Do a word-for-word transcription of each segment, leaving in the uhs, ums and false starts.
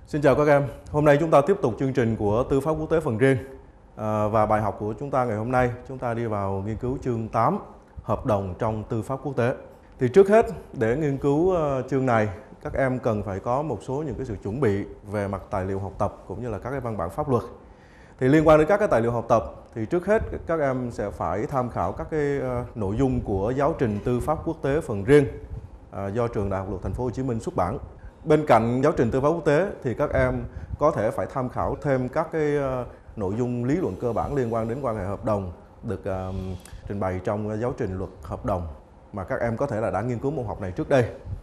Xin chào các em. Hôm nay chúng ta tiếp tục chương trình của Tư pháp quốc tế phần riêng. À, và bài học của chúng ta ngày hôm nay, chúng ta đi vào nghiên cứu chương tám, hợp đồng trong tư pháp quốc tế. Thì trước hết, để nghiên cứu uh, chương này, các em cần phải có một số những cái sự chuẩn bị về mặt tài liệu học tập cũng như là các cái văn bản pháp luật. Thì liên quan đến các cái tài liệu học tập, thì trước hết các em sẽ phải tham khảo các cái uh, nội dung của giáo trình Tư pháp quốc tế phần riêng uh, do Trường Đại học Luật Thành phố Hồ Chí Minh xuất bản. Bên cạnh giáo trình tư pháp quốc tế thì các em có thể phải tham khảo thêm các cái uh, nội dung lý luận cơ bản liên quan đến quan hệ hợp đồng được uh, trình bày trong giáo trình luật hợp đồng mà các em có thể là đã nghiên cứu môn học này trước đây.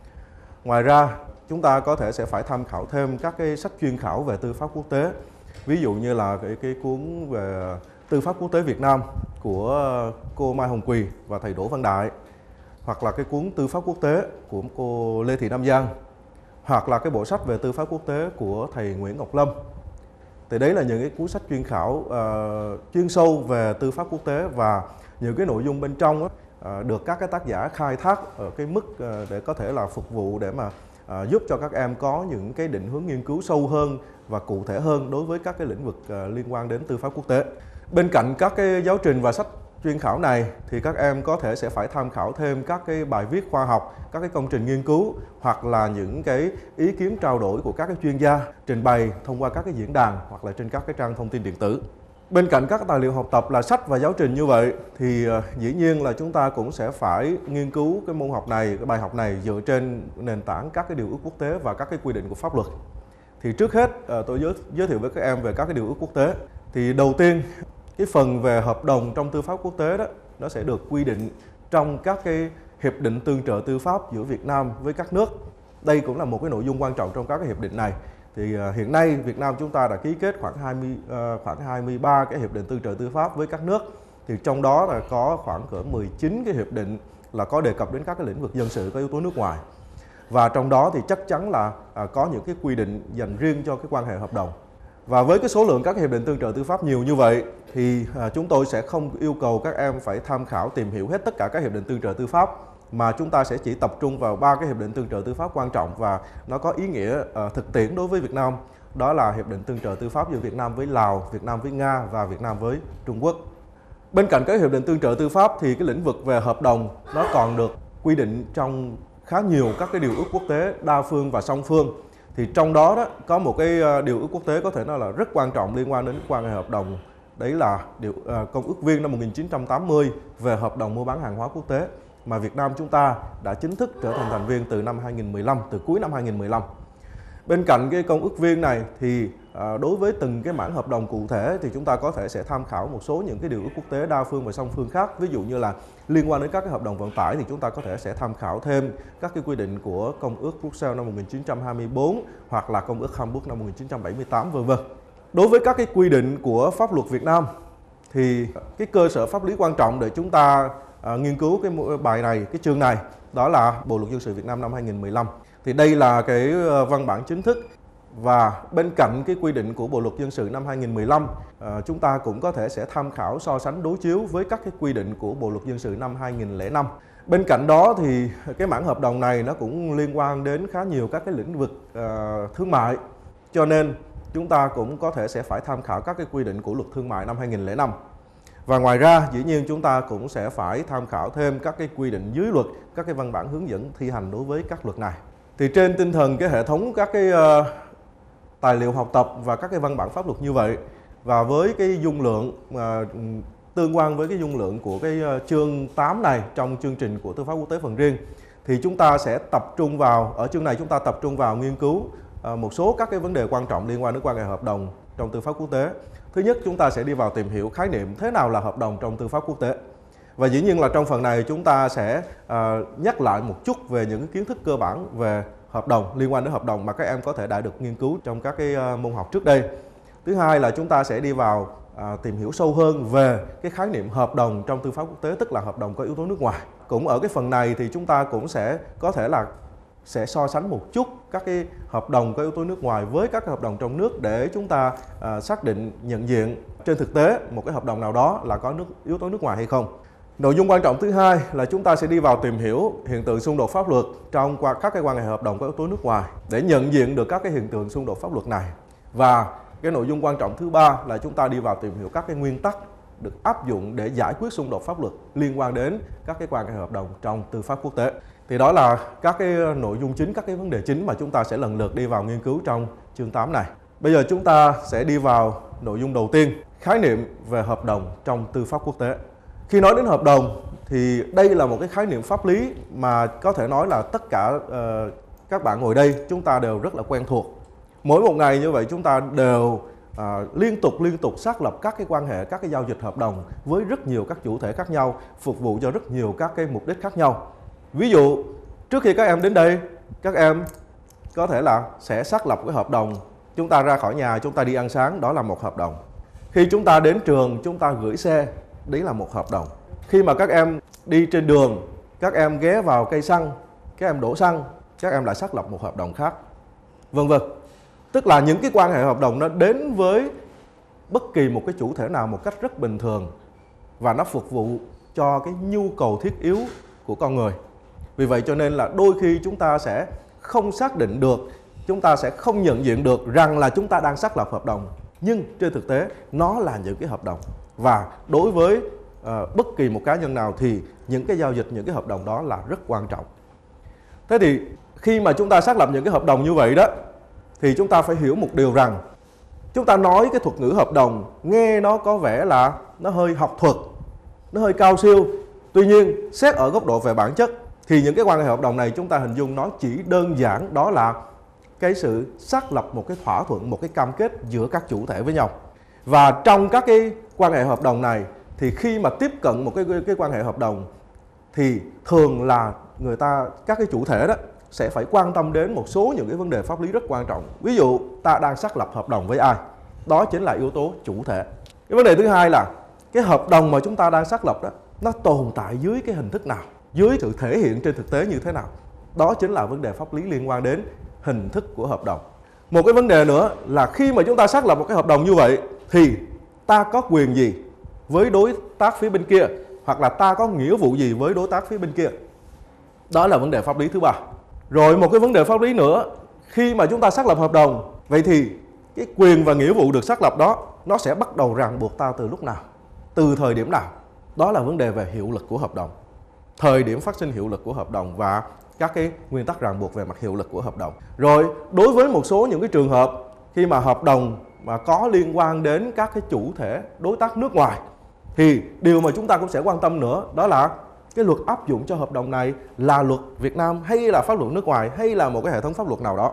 Ngoài ra, chúng ta có thể sẽ phải tham khảo thêm các cái sách chuyên khảo về tư pháp quốc tế. Ví dụ như là cái, cái cuốn về Tư pháp quốc tế Việt Nam của cô Mai Hồng Quỳ và thầy Đỗ Văn Đại, hoặc là cái cuốn Tư pháp quốc tế của cô Lê Thị Nam Giang, hoặc là cái bộ sách về tư pháp quốc tế của thầy Nguyễn Ngọc Lâm. Thì đấy là những cái cuốn sách chuyên khảo uh, chuyên sâu về tư pháp quốc tế, và những cái nội dung bên trong đó, uh, được các cái tác giả khai thác ở cái mức uh, để có thể là phục vụ để mà uh, giúp cho các em có những cái định hướng nghiên cứu sâu hơn và cụ thể hơn đối với các cái lĩnh vực uh, liên quan đến tư pháp quốc tế. Bên cạnh các cái giáo trình và sách chuyên khảo này thì các em có thể sẽ phải tham khảo thêm các cái bài viết khoa học, các cái công trình nghiên cứu, hoặc là những cái ý kiến trao đổi của các cái chuyên gia trình bày thông qua các cái diễn đàn hoặc là trên các cái trang thông tin điện tử. Bên cạnh các tài liệu học tập là sách và giáo trình như vậy thì uh, dĩ nhiên là chúng ta cũng sẽ phải nghiên cứu cái môn học này, cái bài học này dựa trên nền tảng các cái điều ước quốc tế và các cái quy định của pháp luật. Thì trước hết uh, tôi giới, giới thiệu với các em về các cái điều ước quốc tế. Thì đầu tiên, cái phần về hợp đồng trong tư pháp quốc tế đó, nó sẽ được quy định trong các cái hiệp định tương trợ tư pháp giữa Việt Nam với các nước. Đây cũng là một cái nội dung quan trọng trong các cái hiệp định này. Thì uh, hiện nay Việt Nam chúng ta đã ký kết khoảng hai mươi uh, khoảng hai mươi ba cái hiệp định tương trợ tư pháp với các nước. Thì trong đó là có khoảng cỡ mười chín cái hiệp định là có đề cập đến các cái lĩnh vực dân sự có yếu tố nước ngoài. Và trong đó thì chắc chắn là uh, có những cái quy định dành riêng cho cái quan hệ hợp đồng. Và với cái số lượng các hiệp định tương trợ tư pháp nhiều như vậy thì à, chúng tôi sẽ không yêu cầu các em phải tham khảo tìm hiểu hết tất cả các hiệp định tương trợ tư pháp, mà chúng ta sẽ chỉ tập trung vào ba cái hiệp định tương trợ tư pháp quan trọng và nó có ý nghĩa à, thực tiễn đối với Việt Nam. Đó là hiệp định tương trợ tư pháp giữa Việt Nam với Lào, Việt Nam với Nga và Việt Nam với Trung Quốc. Bên cạnh các hiệp định tương trợ tư pháp thì cái lĩnh vực về hợp đồng nó còn được quy định trong khá nhiều các cái điều ước quốc tế đa phương và song phương. Thì trong đó, đó có một cái điều ước quốc tế có thể nói là rất quan trọng liên quan đến quan hệ hợp đồng. Đấy là điều uh, Công ước Viên năm một nghìn chín trăm tám mươi về hợp đồng mua bán hàng hóa quốc tế mà Việt Nam chúng ta đã chính thức trở thành thành viên từ năm hai nghìn không trăm mười lăm, từ cuối năm hai nghìn không trăm mười lăm. Bên cạnh cái Công ước Viên này thì uh, đối với từng cái mảng hợp đồng cụ thể thì chúng ta có thể sẽ tham khảo một số những cái điều ước quốc tế đa phương và song phương khác. Ví dụ như là liên quan đến các cái hợp đồng vận tải thì chúng ta có thể sẽ tham khảo thêm các cái quy định của Công ước Bruxelles năm một nghìn chín trăm hai mươi tư hoặc là Công ước Hamburg năm một nghìn chín trăm bảy mươi tám vân vân. Đối với các cái quy định của pháp luật Việt Nam thì cái cơ sở pháp lý quan trọng để chúng ta uh, nghiên cứu cái bài này, cái chương này, đó là Bộ luật dân sự Việt Nam năm hai nghìn không trăm mười lăm. Thì đây là cái văn bản chính thức, và bên cạnh cái quy định của Bộ luật dân sự năm hai nghìn không trăm mười lăm, uh, chúng ta cũng có thể sẽ tham khảo so sánh đối chiếu với các cái quy định của Bộ luật dân sự năm hai nghìn không trăm lẻ năm. Bên cạnh đó thì cái mảng hợp đồng này nó cũng liên quan đến khá nhiều các cái lĩnh vực uh, thương mại, cho nên chúng ta cũng có thể sẽ phải tham khảo các cái quy định của luật thương mại năm hai nghìn không trăm lẻ năm. Và ngoài ra, dĩ nhiên chúng ta cũng sẽ phải tham khảo thêm các cái quy định dưới luật, các cái văn bản hướng dẫn thi hành đối với các luật này. Thì trên tinh thần cái hệ thống các cái uh, tài liệu học tập và các cái văn bản pháp luật như vậy, và với cái dung lượng uh, tương quan với cái dung lượng của cái uh, chương tám này trong chương trình của Tư pháp quốc tế phần riêng, thì chúng ta sẽ tập trung vào, ở chương này chúng ta tập trung vào nghiên cứu uh, một số các cái vấn đề quan trọng liên quan đến quan hệ hợp đồng trong tư pháp quốc tế. Thứ nhất, chúng ta sẽ đi vào tìm hiểu khái niệm thế nào là hợp đồng trong tư pháp quốc tế. Và dĩ nhiên là trong phần này chúng ta sẽ uh, nhắc lại một chút về những cái kiến thức cơ bản về hợp đồng, liên quan đến hợp đồng mà các em có thể đã được nghiên cứu trong các cái uh, môn học trước đây. Thứ hai là chúng ta sẽ đi vào uh, tìm hiểu sâu hơn về cái khái niệm hợp đồng trong tư pháp quốc tế, tức là hợp đồng có yếu tố nước ngoài. Cũng ở cái phần này thì chúng ta cũng sẽ có thể là sẽ so sánh một chút các cái hợp đồng có yếu tố nước ngoài với các cái hợp đồng trong nước để chúng ta uh, xác định nhận diện trên thực tế một cái hợp đồng nào đó là có nước, yếu tố nước ngoài hay không. Nội dung quan trọng thứ hai là chúng ta sẽ đi vào tìm hiểu hiện tượng xung đột pháp luật trong các cái quan hệ hợp đồng có yếu tố nước ngoài để nhận diện được các cái hiện tượng xung đột pháp luật này. Và cái nội dung quan trọng thứ ba là chúng ta đi vào tìm hiểu các cái nguyên tắc được áp dụng để giải quyết xung đột pháp luật liên quan đến các cái quan hệ hợp đồng trong tư pháp quốc tế. Thì đó là các cái nội dung chính, các cái vấn đề chính mà chúng ta sẽ lần lượt đi vào nghiên cứu trong chương tám này. Bây giờ chúng ta sẽ đi vào nội dung đầu tiên, khái niệm về hợp đồng trong tư pháp quốc tế. Khi nói đến hợp đồng thì đây là một cái khái niệm pháp lý mà có thể nói là tất cả uh, các bạn ngồi đây chúng ta đều rất là quen thuộc. Mỗi một ngày như vậy chúng ta đều uh, liên tục liên tục xác lập các cái quan hệ, các cái giao dịch hợp đồng với rất nhiều các chủ thể khác nhau, phục vụ cho rất nhiều các cái mục đích khác nhau. Ví dụ trước khi các em đến đây, các em có thể là sẽ xác lập cái hợp đồng. Chúng ta ra khỏi nhà, chúng ta đi ăn sáng, đó là một hợp đồng. Khi chúng ta đến trường, chúng ta gửi xe, đấy là một hợp đồng. Khi mà các em đi trên đường, các em ghé vào cây xăng, các em đổ xăng, các em lại xác lập một hợp đồng khác, vân vân. Tức là những cái quan hệ hợp đồng nó đến với bất kỳ một cái chủ thể nào một cách rất bình thường và nó phục vụ cho cái nhu cầu thiết yếu của con người. Vì vậy cho nên là đôi khi chúng ta sẽ không xác định được, chúng ta sẽ không nhận diện được rằng là chúng ta đang xác lập hợp đồng. Nhưng trên thực tế nó là những cái hợp đồng. Và đối với uh, bất kỳ một cá nhân nào thì những cái giao dịch, những cái hợp đồng đó là rất quan trọng. Thế thì khi mà chúng ta xác lập những cái hợp đồng như vậy đó, thì chúng ta phải hiểu một điều rằng chúng ta nói cái thuật ngữ hợp đồng nghe nó có vẻ là nó hơi học thuật, nó hơi cao siêu. Tuy nhiên xét ở góc độ về bản chất thì những cái quan hệ hợp đồng này chúng ta hình dung nó chỉ đơn giản đó là cái sự xác lập một cái thỏa thuận, một cái cam kết giữa các chủ thể với nhau. Và trong các cái quan hệ hợp đồng này thì khi mà tiếp cận một cái, cái quan hệ hợp đồng thì thường là người ta, các cái chủ thể đó sẽ phải quan tâm đến một số những cái vấn đề pháp lý rất quan trọng. Ví dụ ta đang xác lập hợp đồng với ai, đó chính là yếu tố chủ thể. Cái vấn đề thứ hai là cái hợp đồng mà chúng ta đang xác lập đó nó tồn tại dưới cái hình thức nào, dưới sự thể hiện trên thực tế như thế nào, đó chính là vấn đề pháp lý liên quan đến hình thức của hợp đồng. Một cái vấn đề nữa là khi mà chúng ta xác lập một cái hợp đồng như vậy thì ta có quyền gì với đối tác phía bên kia, hoặc là ta có nghĩa vụ gì với đối tác phía bên kia, đó là vấn đề pháp lý thứ ba. Rồi một cái vấn đề pháp lý nữa, khi mà chúng ta xác lập hợp đồng, vậy thì cái quyền và nghĩa vụ được xác lập đó nó sẽ bắt đầu ràng buộc ta từ lúc nào, từ thời điểm nào, đó là vấn đề về hiệu lực của hợp đồng, thời điểm phát sinh hiệu lực của hợp đồng và các cái nguyên tắc ràng buộc về mặt hiệu lực của hợp đồng. Rồi đối với một số những cái trường hợp khi mà hợp đồng mà có liên quan đến các cái chủ thể đối tác nước ngoài thì điều mà chúng ta cũng sẽ quan tâm nữa đó là cái luật áp dụng cho hợp đồng này là luật Việt Nam hay là pháp luật nước ngoài hay là một cái hệ thống pháp luật nào đó.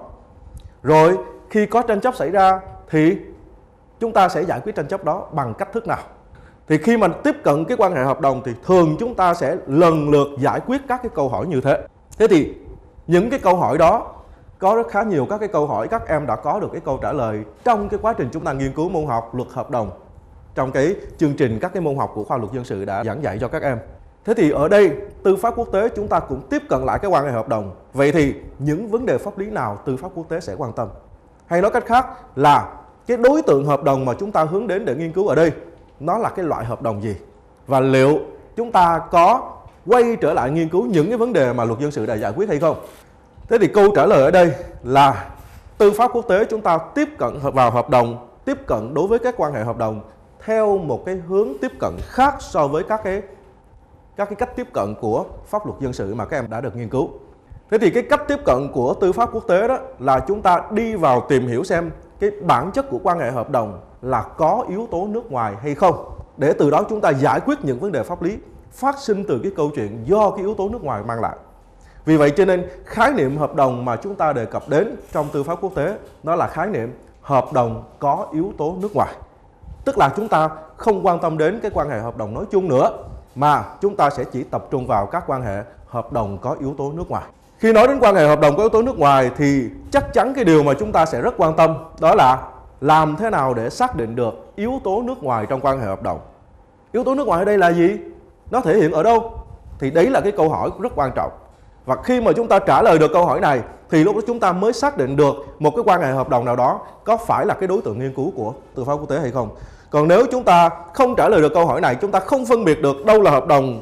Rồi khi có tranh chấp xảy ra thì chúng ta sẽ giải quyết tranh chấp đó bằng cách thức nào. Thì khi mà tiếp cận cái quan hệ hợp đồng thì thường chúng ta sẽ lần lượt giải quyết các cái câu hỏi như thế. Thế thì những cái câu hỏi đó có rất khá nhiều các cái câu hỏi các em đã có được cái câu trả lời trong cái quá trình chúng ta nghiên cứu môn học luật hợp đồng trong cái chương trình các cái môn học của khoa luật dân sự đã giảng dạy cho các em. Thế thì ở đây tư pháp quốc tế chúng ta cũng tiếp cận lại cái quan hệ hợp đồng. Vậy thì những vấn đề pháp lý nào tư pháp quốc tế sẽ quan tâm? Hay nói cách khác là cái đối tượng hợp đồng mà chúng ta hướng đến để nghiên cứu ở đây nó là cái loại hợp đồng gì? Và liệu chúng ta có quay trở lại nghiên cứu những cái vấn đề mà luật dân sự đã giải quyết hay không? Thế thì câu trả lời ở đây là tư pháp quốc tế chúng ta tiếp cận vào hợp đồng, tiếp cận đối với các quan hệ hợp đồng theo một cái hướng tiếp cận khác so với các cái các cái cách tiếp cận của pháp luật dân sự mà các em đã được nghiên cứu. Thế thì cái cách tiếp cận của tư pháp quốc tế đó là chúng ta đi vào tìm hiểu xem cái bản chất của quan hệ hợp đồng là có yếu tố nước ngoài hay không, để từ đó chúng ta giải quyết những vấn đề pháp lý phát sinh từ cái câu chuyện do cái yếu tố nước ngoài mang lại. Vì vậy cho nên khái niệm hợp đồng mà chúng ta đề cập đến trong tư pháp quốc tế đó là khái niệm hợp đồng có yếu tố nước ngoài. Tức là chúng ta không quan tâm đến cái quan hệ hợp đồng nói chung nữa, mà chúng ta sẽ chỉ tập trung vào các quan hệ hợp đồng có yếu tố nước ngoài. Khi nói đến quan hệ hợp đồng có yếu tố nước ngoài thì chắc chắn cái điều mà chúng ta sẽ rất quan tâm đó là làm thế nào để xác định được yếu tố nước ngoài trong quan hệ hợp đồng. Yếu tố nước ngoài ở đây là gì? Nó thể hiện ở đâu? Thì đấy là cái câu hỏi rất quan trọng. Và khi mà chúng ta trả lời được câu hỏi này thì lúc đó chúng ta mới xác định được một cái quan hệ hợp đồng nào đó có phải là cái đối tượng nghiên cứu của tư pháp quốc tế hay không. Còn nếu chúng ta không trả lời được câu hỏi này, chúng ta không phân biệt được đâu là hợp đồng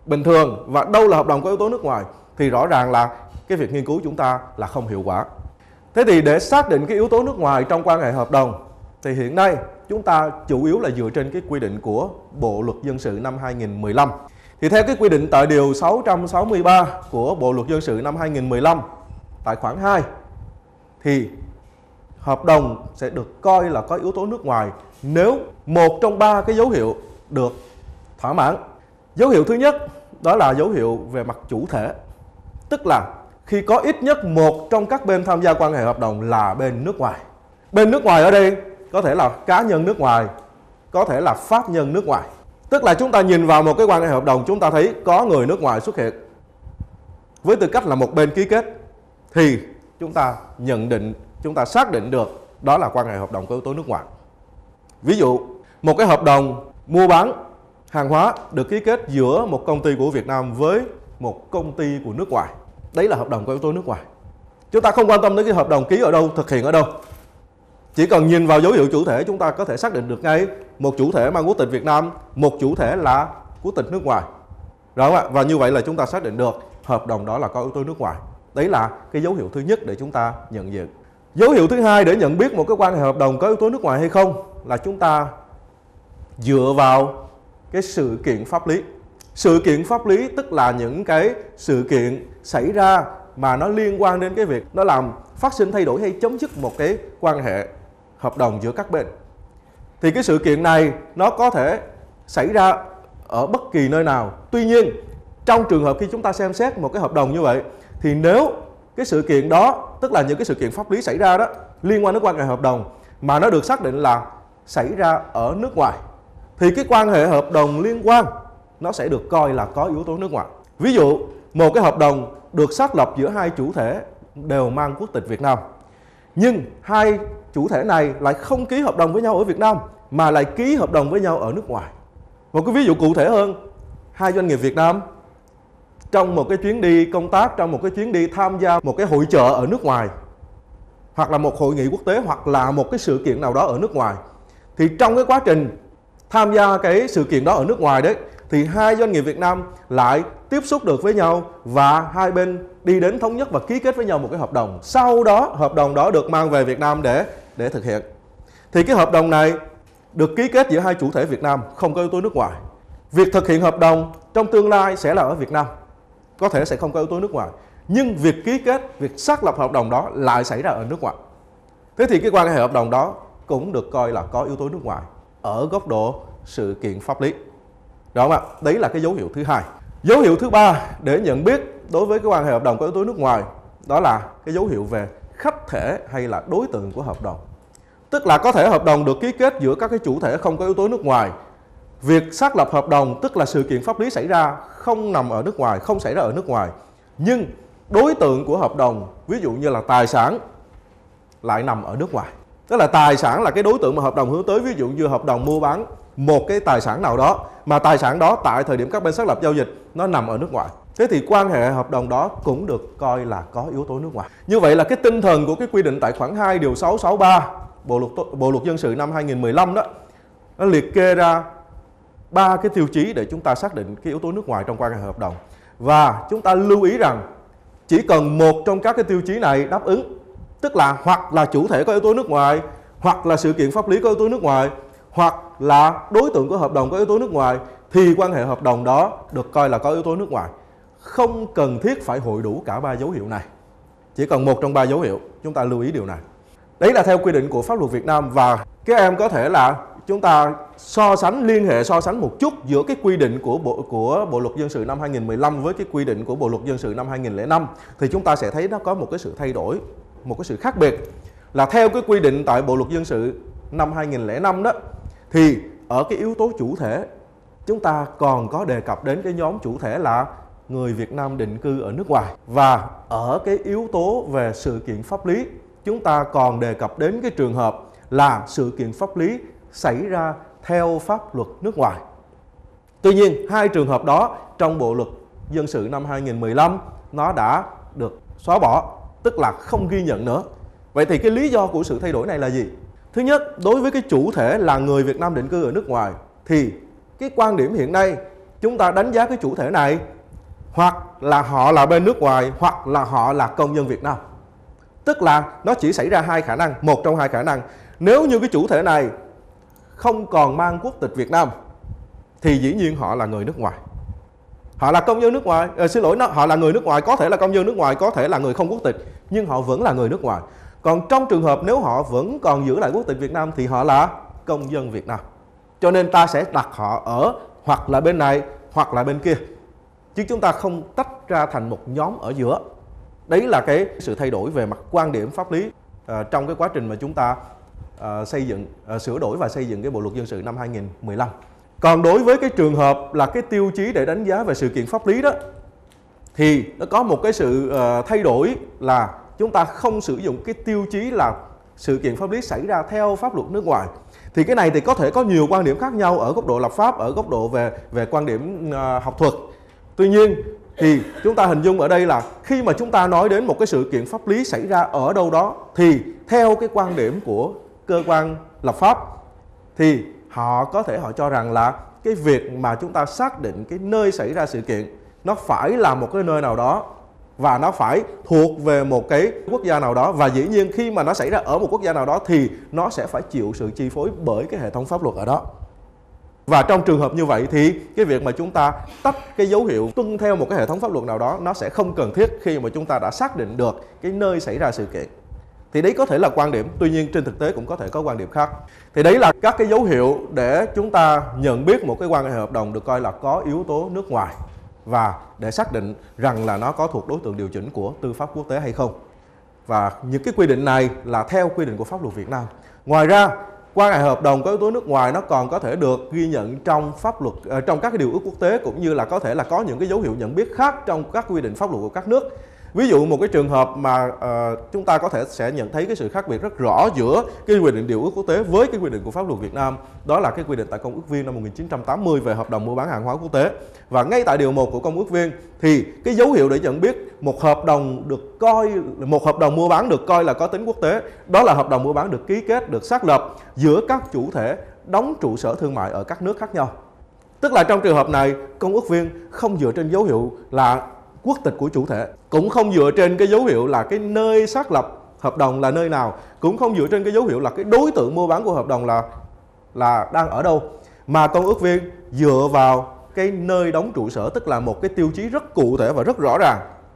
bình thường và đâu là hợp đồng có yếu tố nước ngoài, thì rõ ràng là cái việc nghiên cứu chúng ta là không hiệu quả. Thế thì để xác định cái yếu tố nước ngoài trong quan hệ hợp đồng thì hiện nay chúng ta chủ yếu là dựa trên cái quy định của Bộ Luật Dân sự năm hai nghìn không trăm mười lăm. Thì theo cái quy định tại điều sáu trăm sáu mươi ba của Bộ Luật Dân sự năm hai nghìn không trăm mười lăm tại khoản hai thì hợp đồng sẽ được coi là có yếu tố nước ngoài nếu một trong ba cái dấu hiệu được thỏa mãn. Dấu hiệu thứ nhất đó là dấu hiệu về mặt chủ thể, tức là khi có ít nhất một trong các bên tham gia quan hệ hợp đồng là bên nước ngoài. Bên nước ngoài ở đây có thể là cá nhân nước ngoài, có thể là pháp nhân nước ngoài. Tức là chúng ta nhìn vào một cái quan hệ hợp đồng, chúng ta thấy có người nước ngoài xuất hiện với tư cách là một bên ký kết, thì chúng ta nhận định, chúng ta xác định được đó là quan hệ hợp đồng có yếu tố nước ngoài. Ví dụ, một cái hợp đồng mua bán hàng hóa được ký kết giữa một công ty của Việt Nam với một công ty của nước ngoài. Đấy là hợp đồng có yếu tố nước ngoài. Chúng ta không quan tâm đến cái hợp đồng ký ở đâu, thực hiện ở đâu. Chỉ cần nhìn vào dấu hiệu chủ thể, chúng ta có thể xác định được ngay một chủ thể mang quốc tịch Việt Nam, một chủ thể là quốc tịch nước ngoài. Đúng không ạ? Và như vậy là chúng ta xác định được hợp đồng đó là có yếu tố nước ngoài. Đấy là cái dấu hiệu thứ nhất để chúng ta nhận diện. Dấu hiệu thứ hai để nhận biết một cái quan hệ hợp đồng có yếu tố nước ngoài hay không là chúng ta dựa vào cái sự kiện pháp lý. Sự kiện pháp lý tức là những cái sự kiện xảy ra mà nó liên quan đến cái việc nó làm phát sinh, thay đổi hay chấm dứt một cái quan hệ hợp đồng giữa các bên. Thì cái sự kiện này nó có thể xảy ra ở bất kỳ nơi nào. Tuy nhiên, trong trường hợp khi chúng ta xem xét một cái hợp đồng như vậy, thì nếu cái sự kiện đó, tức là những cái sự kiện pháp lý xảy ra đó liên quan đến quan hệ hợp đồng mà nó được xác định là xảy ra ở nước ngoài, thì cái quan hệ hợp đồng liên quan nó sẽ được coi là có yếu tố nước ngoài. Ví dụ, một cái hợp đồng được xác lập giữa hai chủ thể đều mang quốc tịch Việt Nam, nhưng hai chủ thể này lại không ký hợp đồng với nhau ở Việt Nam mà lại ký hợp đồng với nhau ở nước ngoài. Một cái ví dụ cụ thể hơn, hai doanh nghiệp Việt Nam trong một cái chuyến đi công tác, trong một cái chuyến đi tham gia một cái hội chợ ở nước ngoài, hoặc là một hội nghị quốc tế, hoặc là một cái sự kiện nào đó ở nước ngoài, thì trong cái quá trình tham gia cái sự kiện đó ở nước ngoài đấy, thì hai doanh nghiệp Việt Nam lại tiếp xúc được với nhau và hai bên đi đến thống nhất và ký kết với nhau một cái hợp đồng. Sau đó hợp đồng đó được mang về Việt Nam để để thực hiện. Thì cái hợp đồng này được ký kết giữa hai chủ thể Việt Nam, không có yếu tố nước ngoài. Việc thực hiện hợp đồng trong tương lai sẽ là ở Việt Nam, có thể sẽ không có yếu tố nước ngoài, nhưng việc ký kết, việc xác lập hợp đồng đó lại xảy ra ở nước ngoài. Thế thì cái quan hệ hợp đồng đó cũng được coi là có yếu tố nước ngoài ở góc độ sự kiện pháp lý. Đúng không ạ? Đấy là cái dấu hiệu thứ hai. Dấu hiệu thứ ba để nhận biết đối với cái quan hệ hợp đồng có yếu tố nước ngoài, đó là cái dấu hiệu về khách thể hay là đối tượng của hợp đồng. Tức là có thể hợp đồng được ký kết giữa các cái chủ thể không có yếu tố nước ngoài. Việc xác lập hợp đồng tức là sự kiện pháp lý xảy ra không nằm ở nước ngoài, không xảy ra ở nước ngoài, nhưng đối tượng của hợp đồng, ví dụ như là tài sản, lại nằm ở nước ngoài. Tức là tài sản là cái đối tượng mà hợp đồng hướng tới. Ví dụ như hợp đồng mua bán một cái tài sản nào đó, mà tài sản đó tại thời điểm các bên xác lập giao dịch nó nằm ở nước ngoài, thế thì quan hệ hợp đồng đó cũng được coi là có yếu tố nước ngoài. Như vậy là cái tinh thần của cái quy định tại khoản hai điều sáu trăm sáu mươi ba Bộ luật Bộ luật Dân sự năm hai nghìn không trăm mười lăm đó, nó liệt kê ra ba cái tiêu chí để chúng ta xác định cái yếu tố nước ngoài trong quan hệ hợp đồng. Và chúng ta lưu ý rằng chỉ cần một trong các cái tiêu chí này đáp ứng, tức là hoặc là chủ thể có yếu tố nước ngoài, hoặc là sự kiện pháp lý có yếu tố nước ngoài, hoặc là đối tượng của hợp đồng có yếu tố nước ngoài, thì quan hệ hợp đồng đó được coi là có yếu tố nước ngoài. Không cần thiết phải hội đủ cả ba dấu hiệu này, chỉ cần một trong ba dấu hiệu. Chúng ta lưu ý điều này. Đấy là theo quy định của pháp luật Việt Nam. Và các em có thể là chúng ta so sánh, liên hệ so sánh một chút giữa cái quy định của Bộ của Bộ luật Dân sự năm hai nghìn không trăm mười lăm với cái quy định của Bộ luật Dân sự năm hai nghìn không trăm lẻ năm, thì chúng ta sẽ thấy nó có một cái sự thay đổi, một cái sự khác biệt. Là theo cái quy định tại Bộ luật Dân sự năm hai nghìn không trăm lẻ năm đó, thì ở cái yếu tố chủ thể chúng ta còn có đề cập đến cái nhóm chủ thể là người Việt Nam định cư ở nước ngoài. Và ở cái yếu tố về sự kiện pháp lý, chúng ta còn đề cập đến cái trường hợp là sự kiện pháp lý xảy ra theo pháp luật nước ngoài. Tuy nhiên, hai trường hợp đó trong Bộ luật Dân sự năm hai nghìn không trăm mười lăm nó đã được xóa bỏ, tức là không ghi nhận nữa. Vậy thì cái lý do của sự thay đổi này là gì? Thứ nhất, đối với cái chủ thể là người Việt Nam định cư ở nước ngoài, thì cái quan điểm hiện nay chúng ta đánh giá cái chủ thể này hoặc là họ là bên nước ngoài hoặc là họ là công dân Việt Nam. Tức là nó chỉ xảy ra hai khả năng, một trong hai khả năng. Nếu như cái chủ thể này không còn mang quốc tịch Việt Nam thì dĩ nhiên họ là người nước ngoài. Họ là công dân nước ngoài, à, xin lỗi, nó họ là người nước ngoài, có thể là công dân nước ngoài, có thể là người không quốc tịch, nhưng họ vẫn là người nước ngoài. Còn trong trường hợp nếu họ vẫn còn giữ lại quốc tịch Việt Nam thì họ là công dân Việt Nam. Cho nên ta sẽ đặt họ ở hoặc là bên này hoặc là bên kia, chứ chúng ta không tách ra thành một nhóm ở giữa. Đấy là cái sự thay đổi về mặt quan điểm pháp lý à, trong cái quá trình mà chúng ta à, xây dựng, à, sửa đổi và xây dựng cái Bộ luật dân sự năm hai nghìn không trăm mười lăm. Còn đối với cái trường hợp là cái tiêu chí để đánh giá về sự kiện pháp lý đó, thì nó có một cái sự uh, thay đổi là chúng ta không sử dụng cái tiêu chí là sự kiện pháp lý xảy ra theo pháp luật nước ngoài. Thì cái này thì có thể có nhiều quan điểm khác nhau ở góc độ lập pháp, ở góc độ về, về quan điểm uh, học thuật. Tuy nhiên thì chúng ta hình dung ở đây là khi mà chúng ta nói đến một cái sự kiện pháp lý xảy ra ở đâu đó, thì theo cái quan điểm của cơ quan lập pháp thì họ có thể họ cho rằng là cái việc mà chúng ta xác định cái nơi xảy ra sự kiện nó phải là một cái nơi nào đó và nó phải thuộc về một cái quốc gia nào đó, và dĩ nhiên khi mà nó xảy ra ở một quốc gia nào đó thì nó sẽ phải chịu sự chi phối bởi cái hệ thống pháp luật ở đó. Và trong trường hợp như vậy thì cái việc mà chúng ta tách cái dấu hiệu tuân theo một cái hệ thống pháp luật nào đó nó sẽ không cần thiết khi mà chúng ta đã xác định được cái nơi xảy ra sự kiện. Thì đấy có thể là quan điểm, tuy nhiên trên thực tế cũng có thể có quan điểm khác. Thì đấy là các cái dấu hiệu để chúng ta nhận biết một cái quan hệ hợp đồng được coi là có yếu tố nước ngoài, và để xác định rằng là nó có thuộc đối tượng điều chỉnh của tư pháp quốc tế hay không. Và những cái quy định này là theo quy định của pháp luật Việt Nam. Ngoài ra, quan hệ hợp đồng có yếu tố nước ngoài nó còn có thể được ghi nhận trong pháp luật, trong các cái điều ước quốc tế, cũng như là có thể là có những cái dấu hiệu nhận biết khác trong các quy định pháp luật của các nước. Ví dụ một cái trường hợp mà uh, chúng ta có thể sẽ nhận thấy cái sự khác biệt rất rõ giữa cái quy định điều ước quốc tế với cái quy định của pháp luật Việt Nam, đó là cái quy định tại Công ước Viên năm một nghìn chín trăm tám mươi về hợp đồng mua bán hàng hóa quốc tế. Và ngay tại điều một của Công ước Viên thì cái dấu hiệu để nhận biết một hợp đồng được coi một hợp đồng mua bán được coi là có tính quốc tế, đó là hợp đồng mua bán được ký kết, được xác lập giữa các chủ thể đóng trụ sở thương mại ở các nước khác nhau. Tức là trong trường hợp này, Công ước Viên không dựa trên dấu hiệu là quốc tịch của chủ thể, cũng không dựa trên cái dấu hiệu là cái nơi xác lập hợp đồng là nơi nào, cũng không dựa trên cái dấu hiệu là cái đối tượng mua bán của hợp đồng là là đang ở đâu, mà Công ước Viên dựa vào cái nơi đóng trụ sở, tức là một cái tiêu chí rất cụ thể và rất rõ ràng,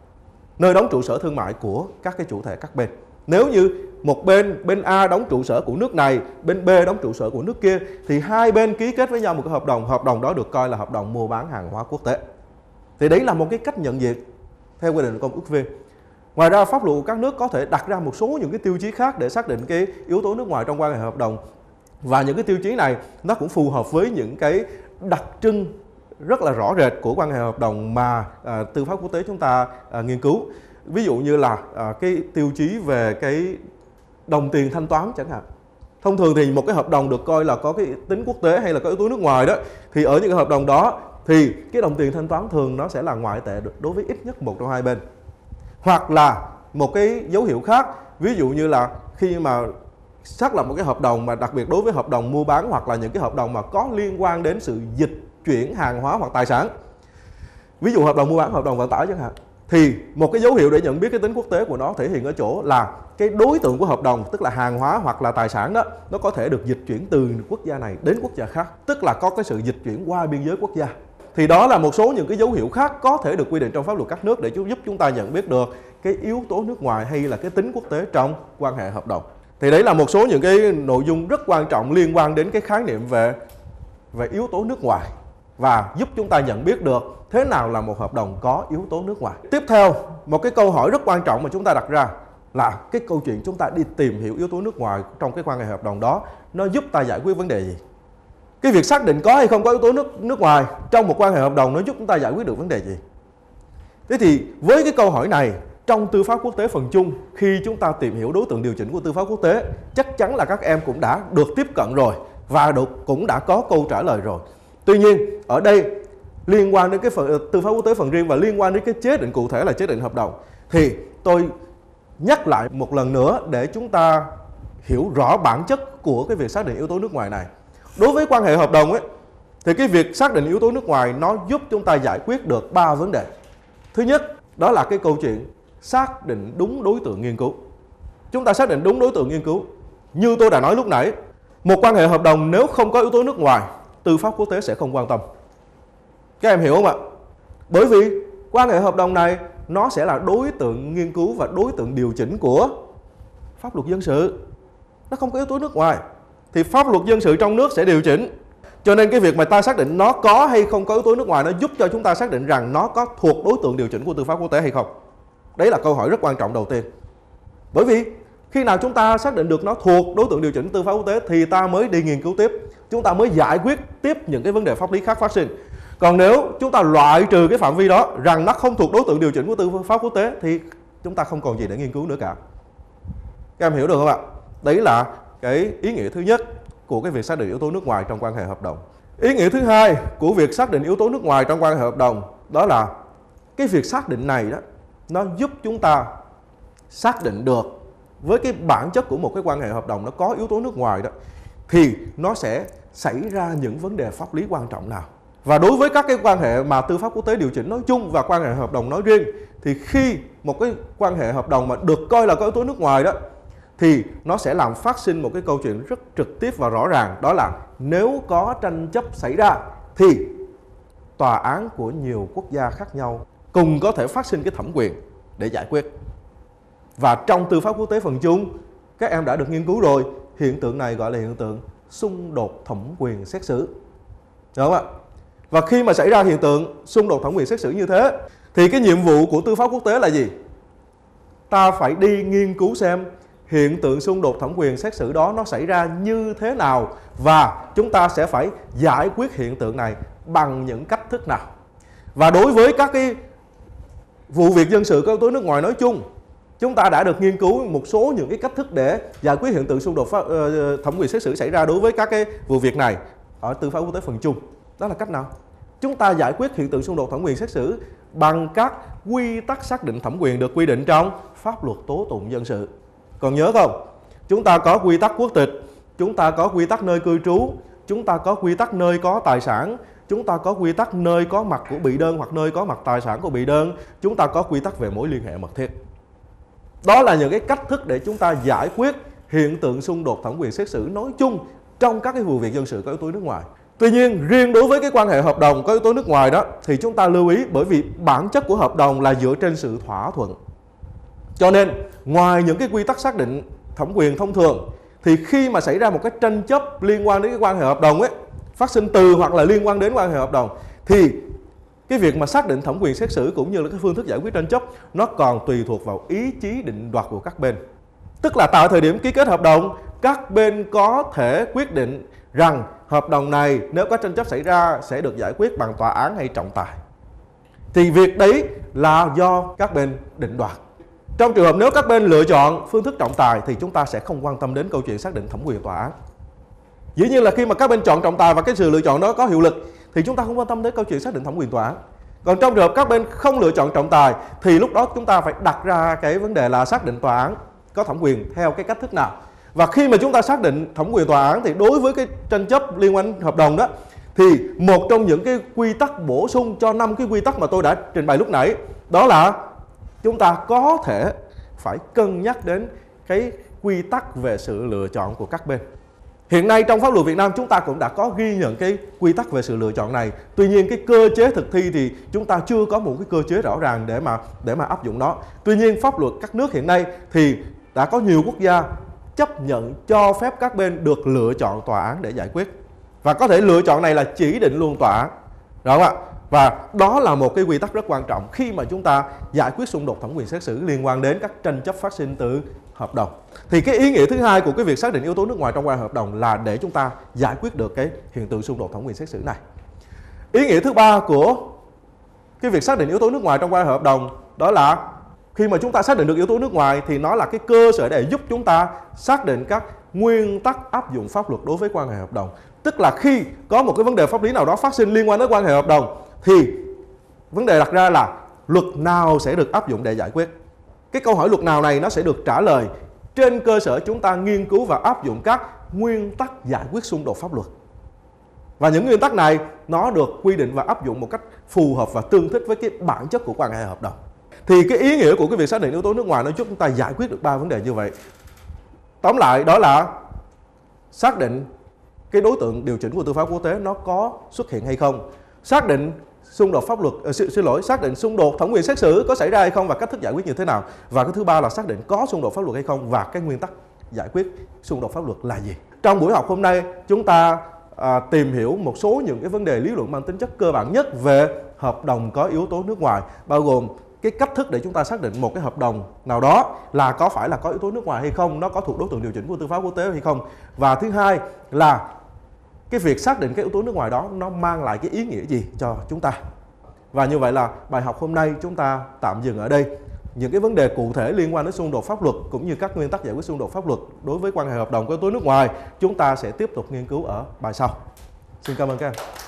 nơi đóng trụ sở thương mại của các cái chủ thể các bên. Nếu như một bên, bên A đóng trụ sở của nước này, bên B đóng trụ sở của nước kia, thì hai bên ký kết với nhau một cái hợp đồng, hợp đồng đó được coi là hợp đồng mua bán hàng hóa quốc tế. Thì đấy là một cái cách nhận diện theo quy định của Công ước Viên. Ngoài ra, pháp luật của các nước có thể đặt ra một số những cái tiêu chí khác để xác định cái yếu tố nước ngoài trong quan hệ hợp đồng. Và những cái tiêu chí này nó cũng phù hợp với những cái đặc trưng rất là rõ rệt của quan hệ hợp đồng mà à, tư pháp quốc tế chúng ta à, nghiên cứu. Ví dụ như là à, cái tiêu chí về cái đồng tiền thanh toán chẳng hạn. Thông thường thì một cái hợp đồng được coi là có cái tính quốc tế hay là có yếu tố nước ngoài đó, thì ở những cái hợp đồng đó thì cái đồng tiền thanh toán thường nó sẽ là ngoại tệ được đối với ít nhất một trong hai bên. Hoặc là một cái dấu hiệu khác, ví dụ như là khi mà xác lập một cái hợp đồng, mà đặc biệt đối với hợp đồng mua bán hoặc là những cái hợp đồng mà có liên quan đến sự dịch chuyển hàng hóa hoặc tài sản. Ví dụ hợp đồng mua bán, hợp đồng vận tải chẳng hạn. Thì một cái dấu hiệu để nhận biết cái tính quốc tế của nó thể hiện ở chỗ là cái đối tượng của hợp đồng, tức là hàng hóa hoặc là tài sản đó, nó có thể được dịch chuyển từ quốc gia này đến quốc gia khác, tức là có cái sự dịch chuyển qua biên giới quốc gia. Thì đó là một số những cái dấu hiệu khác có thể được quy định trong pháp luật các nước để giúp chúng ta nhận biết được cái yếu tố nước ngoài hay là cái tính quốc tế trong quan hệ hợp đồng. Thì đấy là một số những cái nội dung rất quan trọng liên quan đến cái khái niệm về về yếu tố nước ngoài, và giúp chúng ta nhận biết được thế nào là một hợp đồng có yếu tố nước ngoài. Tiếp theo, một cái câu hỏi rất quan trọng mà chúng ta đặt ra là cái câu chuyện chúng ta đi tìm hiểu yếu tố nước ngoài trong cái quan hệ hợp đồng đó, nó giúp ta giải quyết vấn đề gì? Cái việc xác định có hay không có yếu tố nước nước ngoài trong một quan hệ hợp đồng nó giúp chúng ta giải quyết được vấn đề gì? Thế thì với cái câu hỏi này, trong tư pháp quốc tế phần chung, khi chúng ta tìm hiểu đối tượng điều chỉnh của tư pháp quốc tế, chắc chắn là các em cũng đã được tiếp cận rồi và được, cũng đã có câu trả lời rồi. Tuy nhiên, ở đây liên quan đến cái phần, tư pháp quốc tế phần riêng và liên quan đến cái chế định cụ thể là chế định hợp đồng, thì tôi nhắc lại một lần nữa để chúng ta hiểu rõ bản chất của cái việc xác định yếu tố nước ngoài này. Đối với quan hệ hợp đồng ấy, Thì cái việc xác định yếu tố nước ngoài nó giúp chúng ta giải quyết được ba vấn đề. Thứ nhất, đó là cái câu chuyện xác định đúng đối tượng nghiên cứu. Chúng ta xác định đúng đối tượng nghiên cứu. Như tôi đã nói lúc nãy, một quan hệ hợp đồng nếu không có yếu tố nước ngoài, tư pháp quốc tế sẽ không quan tâm. Các em hiểu không ạ? Bởi vì quan hệ hợp đồng này nó sẽ là đối tượng nghiên cứu và đối tượng điều chỉnh của pháp luật dân sự. Nó không có yếu tố nước ngoài thì pháp luật dân sự trong nước sẽ điều chỉnh. Cho nên cái việc mà ta xác định nó có hay không có yếu tố nước ngoài, nó giúp cho chúng ta xác định rằng nó có thuộc đối tượng điều chỉnh của tư pháp quốc tế hay không. Đấy là câu hỏi rất quan trọng đầu tiên. Bởi vì khi nào chúng ta xác định được nó thuộc đối tượng điều chỉnh tư pháp quốc tế thì ta mới đi nghiên cứu tiếp, chúng ta mới giải quyết tiếp những cái vấn đề pháp lý khác phát sinh. Còn nếu chúng ta loại trừ cái phạm vi đó rằng nó không thuộc đối tượng điều chỉnh của tư pháp quốc tế thì chúng ta không còn gì để nghiên cứu nữa cả. Các em hiểu được không ạ? Đấy là cái ý nghĩa thứ nhất của cái việc xác định yếu tố nước ngoài trong quan hệ hợp đồng. Ý nghĩa thứ hai của việc xác định yếu tố nước ngoài trong quan hệ hợp đồng đó là cái việc xác định này đó, nó giúp chúng ta xác định được với cái bản chất của một cái quan hệ hợp đồng nó có yếu tố nước ngoài đó thì nó sẽ xảy ra những vấn đề pháp lý quan trọng nào. Và đối với các cái quan hệ mà tư pháp quốc tế điều chỉnh nói chung và quan hệ hợp đồng nói riêng thì khi một cái quan hệ hợp đồng mà được coi là có yếu tố nước ngoài đó thì nó sẽ làm phát sinh một cái câu chuyện rất trực tiếp và rõ ràng, đó là nếu có tranh chấp xảy ra thì tòa án của nhiều quốc gia khác nhau cùng có thể phát sinh cái thẩm quyền để giải quyết. Và trong tư pháp quốc tế phần chung, các em đã được nghiên cứu rồi, hiện tượng này gọi là hiện tượng xung đột thẩm quyền xét xử. Đúng không ạ? Và khi mà xảy ra hiện tượng xung đột thẩm quyền xét xử như thế thì cái nhiệm vụ của tư pháp quốc tế là gì? Ta phải đi nghiên cứu xem hiện tượng xung đột thẩm quyền xét xử đó nó xảy ra như thế nào và chúng ta sẽ phải giải quyết hiện tượng này bằng những cách thức nào. Và đối với các cái vụ việc dân sự có yếu tố nước ngoài nói chung, chúng ta đã được nghiên cứu một số những cái cách thức để giải quyết hiện tượng xung đột pháp, uh, thẩm quyền xét xử xảy ra đối với các cái vụ việc này ở tư pháp quốc tế phần chung. Đó là cách nào? Chúng ta giải quyết hiện tượng xung đột thẩm quyền xét xử bằng các quy tắc xác định thẩm quyền được quy định trong pháp luật tố tụng dân sự. Còn nhớ không? Chúng ta có quy tắc quốc tịch, chúng ta có quy tắc nơi cư trú, chúng ta có quy tắc nơi có tài sản, chúng ta có quy tắc nơi có mặt của bị đơn hoặc nơi có mặt tài sản của bị đơn, chúng ta có quy tắc về mối liên hệ mật thiết. Đó là những cái cách thức để chúng ta giải quyết hiện tượng xung đột thẩm quyền xét xử nói chung trong các cái vụ việc dân sự có yếu tố nước ngoài. Tuy nhiên, riêng đối với cái quan hệ hợp đồng có yếu tố nước ngoài đó thì chúng ta lưu ý, bởi vì bản chất của hợp đồng là dựa trên sự thỏa thuận. Cho nên, ngoài những cái quy tắc xác định thẩm quyền thông thường thì khi mà xảy ra một cái tranh chấp liên quan đến cái quan hệ hợp đồng ấy, phát sinh từ hoặc là liên quan đến quan hệ hợp đồng thì cái việc mà xác định thẩm quyền xét xử cũng như là cái phương thức giải quyết tranh chấp nó còn tùy thuộc vào ý chí định đoạt của các bên. Tức là tại thời điểm ký kết hợp đồng, các bên có thể quyết định rằng hợp đồng này nếu có tranh chấp xảy ra sẽ được giải quyết bằng tòa án hay trọng tài. Thì việc đấy là do các bên định đoạt. Trong trường hợp nếu các bên lựa chọn phương thức trọng tài thì chúng ta sẽ không quan tâm đến câu chuyện xác định thẩm quyền tòa án. Dĩ nhiên là khi mà các bên chọn trọng tài và cái sự lựa chọn đó có hiệu lực thì chúng ta không quan tâm đến câu chuyện xác định thẩm quyền tòa án. Còn trong trường hợp các bên không lựa chọn trọng tài thì lúc đó chúng ta phải đặt ra cái vấn đề là xác định tòa án có thẩm quyền theo cái cách thức nào. Và khi mà chúng ta xác định thẩm quyền tòa án thì đối với cái tranh chấp liên quan hợp đồng đó thì một trong những cái quy tắc bổ sung cho năm cái quy tắc mà tôi đã trình bày lúc nãy, đó là chúng ta có thể phải cân nhắc đến cái quy tắc về sự lựa chọn của các bên. Hiện nay trong pháp luật Việt Nam chúng ta cũng đã có ghi nhận cái quy tắc về sự lựa chọn này. Tuy nhiên cái cơ chế thực thi thì chúng ta chưa có một cái cơ chế rõ ràng để mà để mà áp dụng nó. Tuy nhiên pháp luật các nước hiện nay thì đã có nhiều quốc gia chấp nhận cho phép các bên được lựa chọn tòa án để giải quyết. Và có thể lựa chọn này là chỉ định luôn tòa án. Đúng không ạ? Và đó là một cái quy tắc rất quan trọng khi mà chúng ta giải quyết xung đột thẩm quyền xét xử liên quan đến các tranh chấp phát sinh từ hợp đồng. Thì cái ý nghĩa thứ hai của cái việc xác định yếu tố nước ngoài trong quan hệ hợp đồng là để chúng ta giải quyết được cái hiện tượng xung đột thẩm quyền xét xử này. Ý nghĩa thứ ba của cái việc xác định yếu tố nước ngoài trong quan hệ hợp đồng đó là khi mà chúng ta xác định được yếu tố nước ngoài thì nó là cái cơ sở để giúp chúng ta xác định các nguyên tắc áp dụng pháp luật đối với quan hệ hợp đồng. Tức là khi có một cái vấn đề pháp lý nào đó phát sinh liên quan đến quan hệ hợp đồng thì vấn đề đặt ra là luật nào sẽ được áp dụng để giải quyết. Cái câu hỏi luật nào này nó sẽ được trả lời trên cơ sở chúng ta nghiên cứu và áp dụng các nguyên tắc giải quyết xung đột pháp luật. Và những nguyên tắc này nó được quy định và áp dụng một cách phù hợp và tương thích với cái bản chất của quan hệ hợp đồng. Thì cái ý nghĩa của cái việc xác định yếu tố nước ngoài nó giúp chúng ta giải quyết được ba vấn đề như vậy. Tóm lại đó là xác định cái đối tượng điều chỉnh của tư pháp quốc tế nó có xuất hiện hay không, xác định xung đột pháp luật uh, xin, xin lỗi xác định xung đột thẩm quyền xét xử có xảy ra hay không và cách thức giải quyết như thế nào, và cái thứ ba là xác định có xung đột pháp luật hay không và cái nguyên tắc giải quyết xung đột pháp luật là gì. Trong buổi học hôm nay chúng ta à, tìm hiểu một số những cái vấn đề lý luận mang tính chất cơ bản nhất về hợp đồng có yếu tố nước ngoài, bao gồm cái cách thức để chúng ta xác định một cái hợp đồng nào đó là có phải là có yếu tố nước ngoài hay không, nó có thuộc đối tượng điều chỉnh của tư pháp quốc tế hay không, và thứ hai là cái việc xác định cái yếu tố nước ngoài đó nó mang lại cái ý nghĩa gì cho chúng ta. Và như vậy là bài học hôm nay chúng ta tạm dừng ở đây. Những cái vấn đề cụ thể liên quan đến xung đột pháp luật cũng như các nguyên tắc giải quyết xung đột pháp luật đối với quan hệ hợp đồng có yếu tố nước ngoài chúng ta sẽ tiếp tục nghiên cứu ở bài sau. Xin cảm ơn các em.